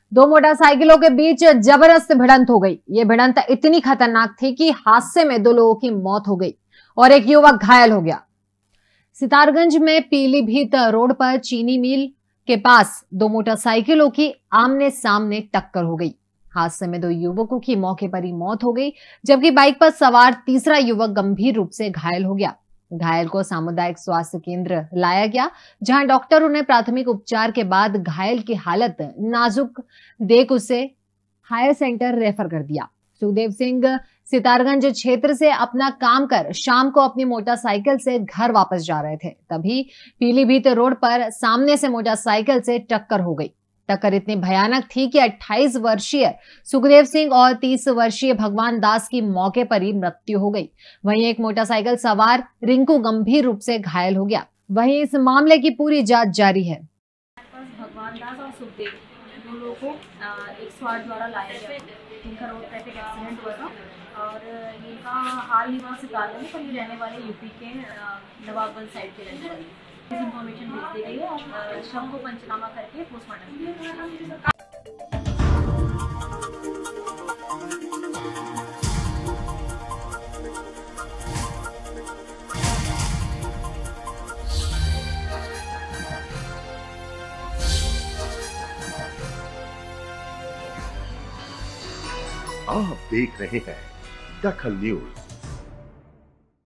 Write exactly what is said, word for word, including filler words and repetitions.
दो मोटरसाइकिलों के बीच जबरदस्त भिड़ंत हो गई। ये भिड़ंत इतनी खतरनाक थी कि हादसे में दो लोगों की मौत हो गई और एक युवक घायल हो गया। सितारगंज में पीलीभीत रोड पर चीनी मिल के पास दो मोटरसाइकिलों की आमने सामने टक्कर हो गई। हादसे में दो युवकों की मौके पर ही मौत हो गई, जबकि बाइक पर सवार तीसरा युवक गंभीर रूप से घायल हो गया। घायल को सामुदायिक स्वास्थ्य केंद्र लाया गया, जहां डॉक्टरों ने प्राथमिक उपचार के बाद घायल की हालत नाजुक देख उसे हायर सेंटर रेफर कर दिया। सुखदेव सिंह सितारगंज क्षेत्र से अपना काम कर शाम को अपनी मोटरसाइकिल से घर वापस जा रहे थे, तभी पीलीभीत रोड पर सामने से मोटरसाइकिल से टक्कर हो गई। टक्कर इतनी भयानक थी कि अट्ठाईस वर्षीय सुखदेव सिंह और तीस वर्षीय भगवान दास की मौके पर ही मृत्यु हो गई। वहीं एक मोटरसाइकिल सवार रिंकू गंभीर रूप से घायल हो गया। वहीं इस मामले की पूरी जांच जारी है। भगवान दास और सुखदेव दो लोगों को एक स्वाट द्वारा लाया गया, जिनका रोड ट्रैफिक एक्सीडेंट हुआ था और इनका हाल निवासी सितारगंज में, पर ये रहने वाले यूपी के नवाबगंज साइड के रहने वाले। इन्फॉर्मेशन भेज दी गई है और शव को पंचनामा करके पोस्टमार्टम किया जाएगा। आप देख रहे हैं दखल न्यूज।